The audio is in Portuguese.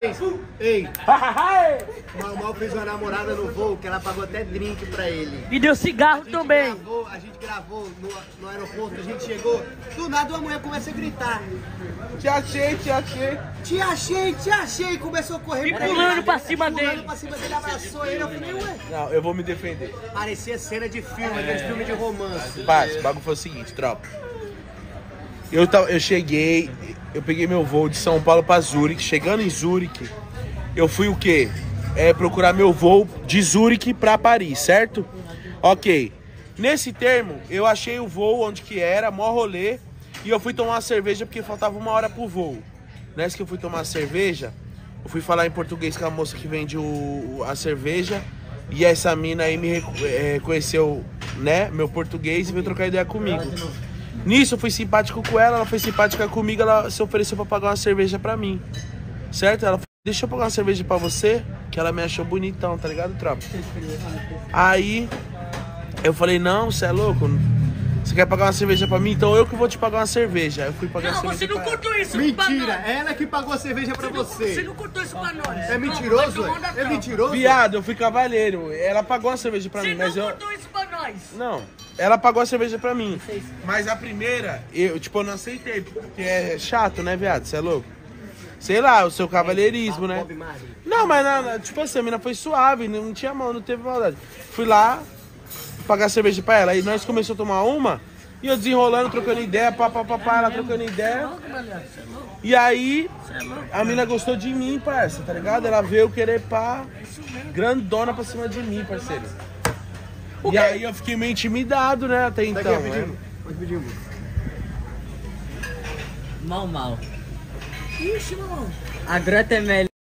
Ei, o Mal fez uma namorada no voo que ela pagou até drink pra ele. E deu cigarro também. A gente gravou no aeroporto, a gente chegou, do nada uma mulher começa a gritar. Te achei, te achei. Te achei, te achei. Começou a correr. E pulando pra cima dele. Pulando pra cima dele, abraçou ele. Eu falei, ué. Não, eu vou me defender. Parecia cena de filme, aquele filme de romance. Parça, o bagulho foi o seguinte, tropa. Eu cheguei, eu peguei meu voo de São Paulo pra Zurique. Chegando em Zurique, eu fui o quê? Procurar meu voo de Zurique pra Paris, certo? Ok. Nesse termo, eu achei o voo onde que era, mó rolê. E eu fui tomar uma cerveja porque faltava 1 hora pro voo. Nessa que eu fui tomar a cerveja, eu fui falar em português com a moça que vende a cerveja. E essa mina aí me reconheceu, né, meu português e veio trocar ideia comigo. Nisso eu fui simpático com ela foi simpática comigo, ela se ofereceu pra pagar uma cerveja pra mim. Certo? Ela falou, deixa eu pagar uma cerveja pra você, que ela me achou bonitão, tá ligado, tropa? Aí eu falei, não, você é louco? Você quer pagar uma cerveja pra mim? Então eu que vou te pagar uma cerveja. Aí eu fui pagar a cerveja. Não, você não contou isso. Mentira, ela que pagou a cerveja pra você. Você não contou isso pra nós. É mentiroso? É mentiroso? Viado, eu fui cavaleiro. Ela pagou a cerveja pra mim, mas eu... Você não contou isso pra nós. Não, ela pagou a cerveja pra mim. Mas a primeira, eu não aceitei, porque é chato, né, viado? Você é louco? Sei lá, o seu cavalheirismo, né? Não, mas tipo assim, a mina foi suave, não tinha mão, não teve maldade. Fui lá pagar cerveja pra ela. Aí nós começamos a tomar uma e eu desenrolando, trocando ideia, ela trocando ideia. E aí a mina gostou de mim, parça, tá ligado? Ela veio querer pá, grandona pra cima de mim, parceiro. E aí eu fiquei meio intimidado, né, até então. Pode pedir um. Mal. Ixi, mano. A grota é melhor.